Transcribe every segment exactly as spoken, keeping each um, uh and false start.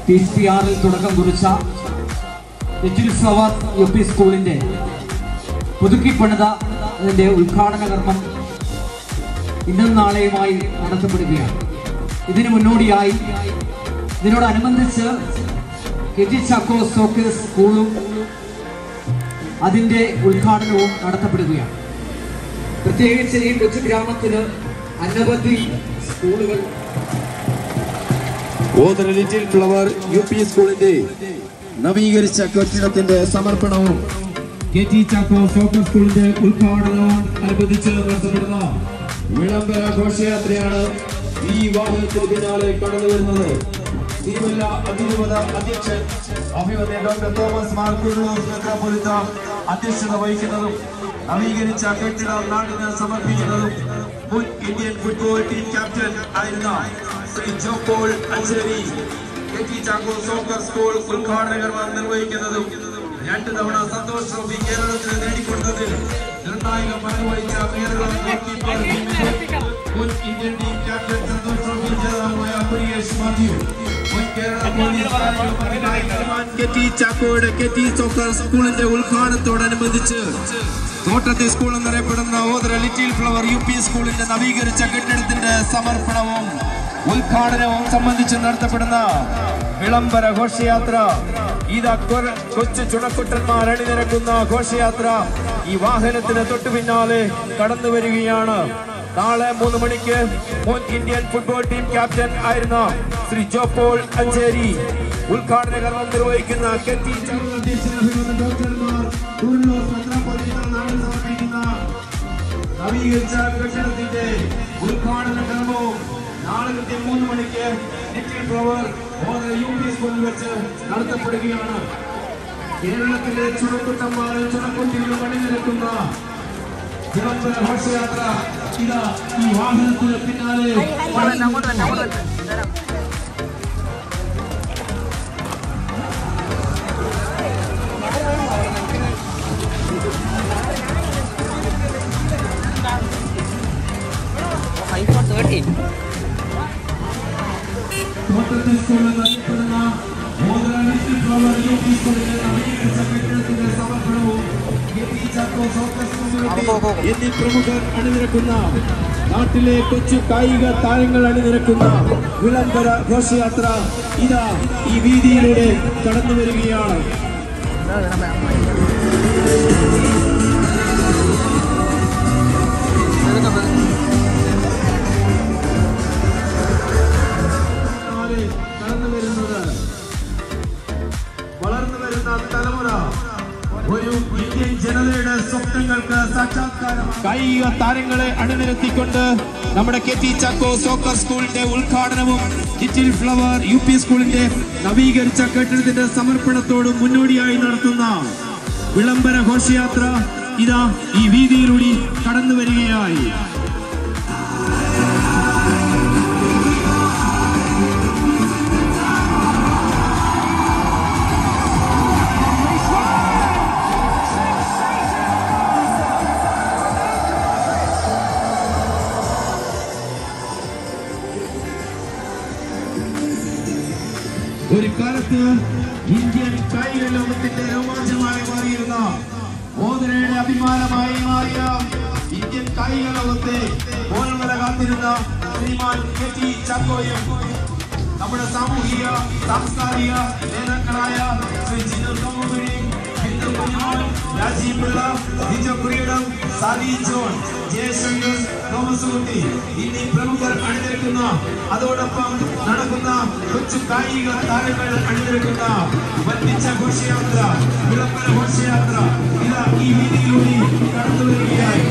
T S P ആറിൽ തുടക്കം കുറിച്ച ലിറ്റിൽ ഫ്ലവർ യു പി സ്കൂളിൻ്റെ പുതുക്കിപ്പണിത അതിൻ്റെ ഉദ്ഘാടന കർമ്മം ഇന്നും നാളെയുമായി നടത്തപ്പെടുകയാണ്. ഇതിനു മുന്നോടിയായി ഇതിനോടനുബന്ധിച്ച് കെ ടി ചാക്കോ സോക്കർ സ്കൂളും അതിൻ്റെ ഉദ്ഘാടനവും നടത്തപ്പെടുകയാണ്. പ്രത്യേകിച്ച് ഈ കൊച്ചു ഗ്രാമത്തിന് അനവധി സ്കൂളുകൾ Othara little flower U P സ്കൂളിന്റെ നവീകരിച്ച കെട്ടിടത്തിന്റെ സമർപ്പണവും കെ ടി ചാക്കോ സോക്കർ സ്കൂളിന്റെ ഉദ്ഘാടനവും അനുബന്ധിച്ച് നടത്തപ്പെടുന്ന വിളംബര ഘോഷയാത്രയാണ് ഈ വാഹനത്തിന് പിന്നാലെ കടന്നു വരുന്നത്. തിരുവല്ല അതിരൂപത അധ്യക്ഷൻ അഭിവന്യ ഡോക്ടർ തോമസ് മാർ കുരുളൂർ മെത്രാപ്പൊലീത്ത അധ്യക്ഷത വഹിക്കുന്നതും നവീകരിച്ച കെട്ടിടം നാടിന് സമർപ്പിക്കുന്നതും മുൻ ഇന്ത്യൻ ഫുട്ബോൾ ടീം ക്യാപ്റ്റൻ ആയിരുന്ന Shri Jopaul Ancheri K T Chacko soccer school ഉദ്ഘാടന കർമ്മം നിർവഹിക്കുന്നതും രണ്ട് തവണ സന്തോഷ് ട്രോഫി കേരളത്തിന് നേടിക്കൊടുത്തതിൽ നിർണായക പങ്കുവഹിച്ച കേരള മുൻ Indian team captain Santosh trophy ജേതാവുമായ പ്രിയേഷ് മാത്യു, മുൻ കേരള പോലീസ് കെ ടി ചാക്കോയുടെ കെ ടി സോക്കർ സ്കൂളിന്റെ ഉദ്ഘാടനത്തോടനുബന്ധിച്ച് തോട്ടത്തി സ്കൂൾ എന്നറിയപ്പെടുന്ന Othara little flower U P സ്കൂളിന്റെ നവീകരിച്ച കെട്ടിടത്തിന്റെ സമർപ്പണവും ഉദ്ഘാടനവും സംബന്ധിച്ച് നടത്തപ്പെടുന്ന വിളംബര ഘോഷയാത്ര ഇതാ കൊച്ചു ചുണക്കുട്ടന്മാർ അണിനിരക്കുന്ന ഘോഷയാത്ര ഈ വാഹനത്തിന് തൊട്ടു പിന്നാലെ കടന്നു വരികയാണ്. നാളെ മൂന്ന് മണിക്ക് മുൻ ഇന്ത്യൻ ഫുട്ബോൾ ടീം ക്യാപ്റ്റൻ ആയിരുന്ന ശ്രീ ജോപോൾ അഞ്ചേരി ഉദ്ഘാടന കർമ്മം നിർവഹിക്കുന്ന കെ ടി ഡോക്ടർമാർ സമർപ്പിക്കുന്ന നവീകരിച്ച കെട്ടിടത്തിന്റെ ഉദ്ഘാടന കർമ്മവും നാളെ കൃത്യം മൂന്ന് മണിക്ക് little flower Othara U P സ്കൂളിൽ വെച്ച് നടത്തപ്പെടുകയാണ്. കേരളത്തിലെ ചുണക്കുട്ടന്മാരും ചുണക്കുട്ടികളും അണിനിരക്കുന്ന വിളംബര ഘോഷയാത്ര ഇതാ ഈ വാഹനത്തിന് പിന്നാലെ തോട്ടത്തിൽ സ്കൂളിൽ അറിയപ്പെടുന്ന Othara little flower U P സ്കൂളിന്റെ നവീകരിച്ച കെട്ടിടത്തിന്റെ സമർപ്പണവും കെ ടി ചാക്കോ സോക്കർ സ്കൂളുകളുടെ എന്നീ പ്രമുഖർ അണിനിരക്കുന്ന നാട്ടിലെ കൊച്ചു കായിക താരങ്ങൾ അണിനിരക്കുന്ന വിളംബര ഘോഷയാത്ര ഇതാ ഈ വീതിയിലൂടെ കടന്നു വരികയാണ്. വളർന്നു വരുന്ന തലമുറ ഒരു ഇന്ത്യൻ ജനതയുടെ സ്വപ്നങ്ങൾക്ക് സാക്ഷാത്കാരം കായിക താരങ്ങളെ അണിനിരത്തിക്കൊണ്ട് നമ്മുടെ കെ ടി ചാക്കോ സോക്കർ സ്കൂളിന്റെ ഉദ്ഘാടനവും ലിറ്റിൽ ഫ്ലവർ യു പി സ്കൂളിന്റെ നവീകരിച്ച കെട്ടിടത്തിന്റെ സമർപ്പണത്തോടും മുന്നോടിയായി നടത്തുന്ന വിളംബര ഘോഷയാത്ര ഇതാ ഈ വീതിയിലൂടെ കടന്നു വരികയായി. ഒരു കാലത്ത് ഇന്ത്യൻ കായിക ലോകത്തിന്റെ രോമാഞ്ചമായി മാറിയിരുന്ന ഓതറയുടെ അഭിമാനമായി മാറിയ ഇന്ത്യൻ കായിക ലോകത്തെ ഓർമ്മ കാത്തിരുന്ന ശ്രീമാൻ കെ ടി ചാക്കോയും നമ്മുടെ സാമൂഹിക സാംസ്കാരിക നേതാക്കളായ ശ്രീ ജിനു തോമുകുഴി, ബിന്ദു കുഞ്ഞുമോൻ, രാജീവ് പിള്ള, ലിജോ കുറിയിടം, സാദി ജോൺ, ജയശങ്കർ, തോമസ് കുട്ടി എന്നീ പ്രമുഖർ അണിനിരക്കുന്ന അതോടൊപ്പം നടക്കുന്ന കൊച്ചു കായിക താരങ്ങൾ അണിനിരക്കുന്ന വൻപിച്ച ഘോഷയാത്ര വിളംബര ഘോഷയാത്ര ഇതാ ഈ വീതിയിലൂടെ കടന്നു വരികയായി.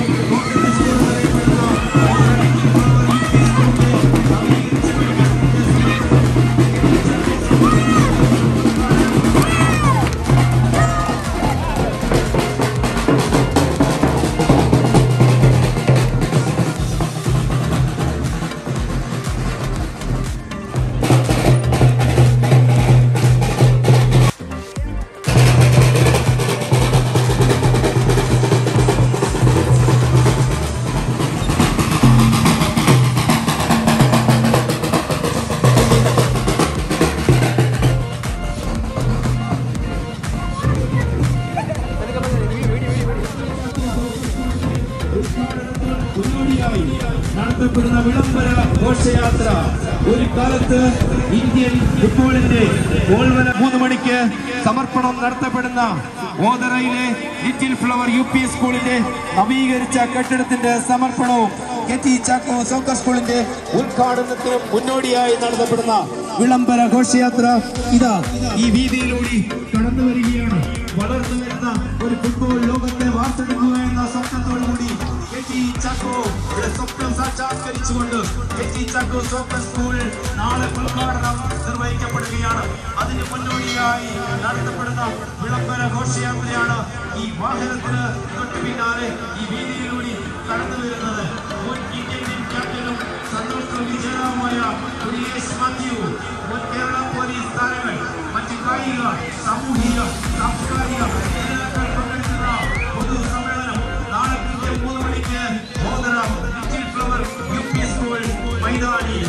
മുന്നോടിയായി നടത്തപ്പെടുന്ന വിളംബര ഘോഷയാത്ര ഒരു കാലത്ത് ഇന്ത്യൻ ഫുട്ബോളിന്റെ ഗോൾവല മൂന്ന് മണിക്ക് സമർപ്പണം നടത്തപ്പെടുന്ന ഓതറയിലെ ലിറ്റിൽ ഫ്ലവർ യു പി സ്കൂളിന്റെ നവീകരിച്ച കെട്ടിടത്തിന്റെ സമർപ്പണവും കെറ്റി ചാക്കോ സോക്കർ സ്കൂളിന്റെ ഉദ്ഘാടനത്തിനും മുന്നോടിയായി നടത്തപ്പെടുന്ന വിളംബര ഘോഷയാത്ര ഇതാ ഈ വീതിയിലൂടെ കടന്നു വരികയാണ്. വളർന്നു വരുന്ന ഒരു ഫുട്ബോൾ ലോകത്തെ വാർത്തെടുക്കുക എന്ന സ്വപ്നത്തോടുകൂടി കെറ്റി ചാക്കോ സ്വപ്നം സാക്ഷാത്കരിച്ചുകൊണ്ട് കെറ്റി ചാക്കോ സോക്കർ സ്കൂൾ നാളെ ഉദ്ഘാടനം നിർവഹിക്കപ്പെടുകയാണ്. അതിന് മുന്നോടിയായി നടത്തപ്പെടുന്ന വിളംബര ഘോഷയാത്രയാണ് ഈ വാഹനത്തിന് തൊട്ടു പിന്നാലെ ഈ വീതിയിലൂടെ കടന്നു വരുന്നത്. മുൻ ഇന്ത്യൻ ടീം ക്യാപ്റ്റനും സന്തോഷ് ട്രോഫി ജേതാവുമായ സുരേഷ് മാത്യു, മുൻ കേരള പോലീസ് താരങ്ങൾ, മറ്റ് കായിക സാമൂഹിക സാംസ്കാരിക നേതാക്കൾ പങ്കെടുക്കുന്ന പൊതുസമ്മേളനം നാളെ കൃത്യം മൂന്ന് മണിക്ക് Othara little flower U P school മൈതാനിയിൽ.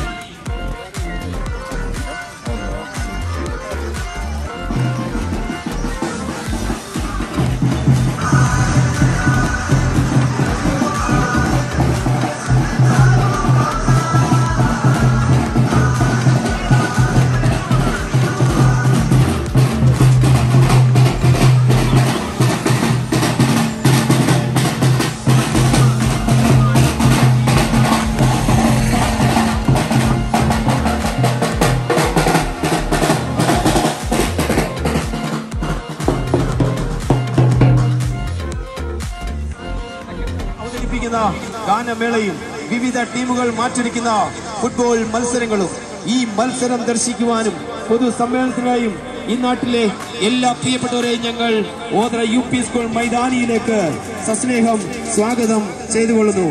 ഗാനമേളയും വിവിധ ടീമുകൾ മാറ്റിരിക്കുന്ന ഫുട്ബോൾ മത്സരങ്ങളും ഈ മത്സരം ദർശിക്കുവാനും പൊതുസമ്മേളനത്തിനായും ഈ നാട്ടിലെ എല്ലാ പ്രിയപ്പെട്ടവരെയും ഞങ്ങൾ ഓതറ യു പി സ്കൂൾ മൈതാനിയിലേക്ക് സസ്നേഹം സ്വാഗതം ചെയ്തുകൊള്ളുന്നു.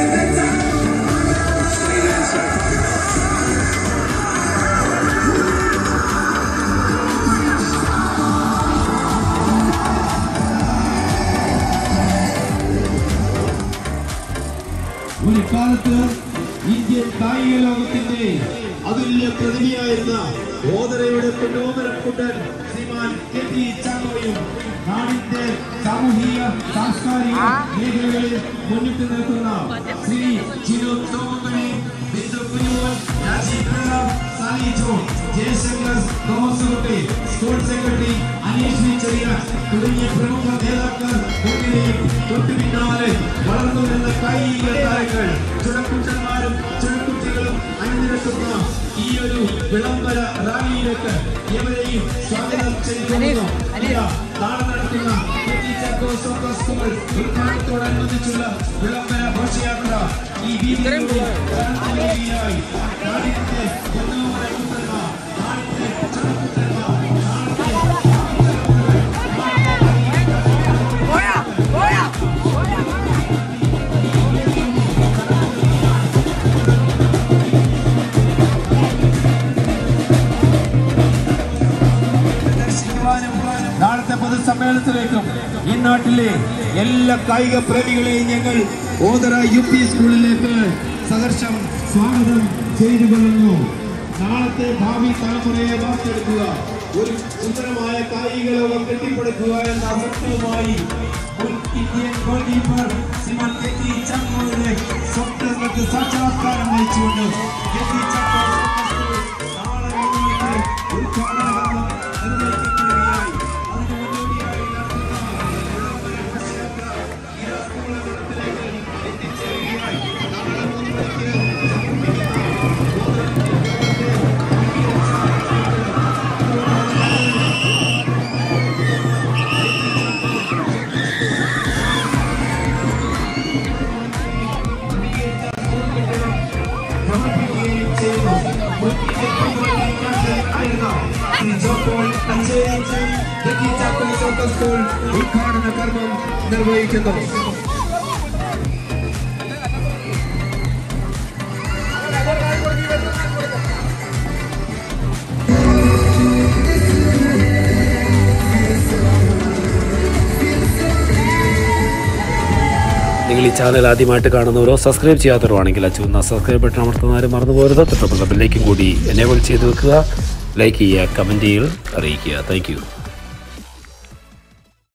ഒരു കാലത്ത് ഇന്ത്യൻ കായിക ലോകത്തിന്റെ അതുല്യ പ്രതിഭയായിരുന്ന ഓതറയുടെ പൊന്നോമനക്കുട്ടൻ ശ്രീമാൻ കെറ്റി ചാക്കോയും നാടിന്റെ സാമൂഹിക സാംസ്കാരിക മേഖലകളിൽ മുന്നിട്ട് നിൽക്കുന്ന ശ്രീ ജിനു തോമക്കണി, ബിന്ദു കുഞ്ഞുമോൻ, രാജീവ് പിള്ള, സാലി ജോൺ, ജയശങ്കർ, തോമസ് കുട്ടി, സ്കൂൾ സെക്രട്ടറി അനീഷ് ചെറിയ തുടങ്ങിയ പ്രമുഖ നേതാക്കൾ മുന്നിലെയും തൊട്ടു പിന്നാലെ വളർന്നു വരുന്ന കായിക താരങ്ങൾ, ചുടക്കുട്ടന്മാരും ചുടക്കുട്ടികളും അണിനിരക്കുന്ന ഈ ഒരു വിളംബര റാലിയിലേക്ക് എവരെയും സ്വാഗതം ചെയ്തുകൊള്ളുന്നു. നാളെ നടത്തുന്ന കെറ്റി ചാക്കോ സോക്കർ സ്കൂൾ ഉദ്ഘാടനത്തോടനുബന്ധിച്ചുള്ള വിളംബര ഘോഷയാത്ര ഈ വീതിയിലൂടെ നാടിന്റെ പൊന്നോമനക്കുട്ടന്മാർ, നാടിന്റെ ചുടക്കുട്ടന്മാർ, നാളത്തെ പൊതുസമ്മേളനത്തിലേക്കും ഈ നാട്ടിലെ എല്ലാ കായിക പ്രേമികളെയും ഞങ്ങൾ ഓതറ യു പി സ്കൂളിലേക്ക് സഹർഷം സ്വാഗതം ചെയ്തുകൊള്ളുന്നു. നാളത്തെ ഭാവി തലമുറയെ വാർത്തെടുക്കുക, ഒരു സുന്ദരമായ കായിക ലോകം കെട്ടിപ്പടുക്കുക എന്ന സ്വപ്നവുമായി മുൻ Indian goalkeeper Shriman K T ചാക്കോയുടെ സ്വപ്നങ്ങൾക്ക് സാക്ഷാത്കാരം വഹിച്ചുകൊണ്ട് കെറ്റി ചാക്കോ നാളെ ഉദ്ഘാടന കർമ്മം നിർവഹിക്കപ്പെടുകയായി. അതിന് മുന്നോടിയായി നടത്തുന്ന ഘോഷയാത്ര ഇടസ്കൂളത്തിലേക്ക് എത്തിച്ചേരുകയായി. നാളെ മൂന്ന് മണിക്ക് ഉദ്ഘാടന കർമ്മം നിർവഹിക്കുന്നു. നിങ്ങൾ ഈ ചാനൽ ആദ്യമായിട്ട് കാണുന്നവരോ സബ്സ്ക്രൈബ് ചെയ്യാത്തവരോ ആണെങ്കിൽ ആ ചുവന്ന സബ്സ്ക്രൈബ് ബട്ടൺ അമർത്തുന്നവരും മറന്നു പോകരുത്. തൊട്ടപ്പുറത്തെ ബെല്ലേക്കും കൂടി എനേബിൾ ചെയ്ത് വെക്കുക. ലൈക്ക് ചെയ്യുക, കമൻറ്റ് ചെയ്യുക, അറിയിക്കുക. Thank U.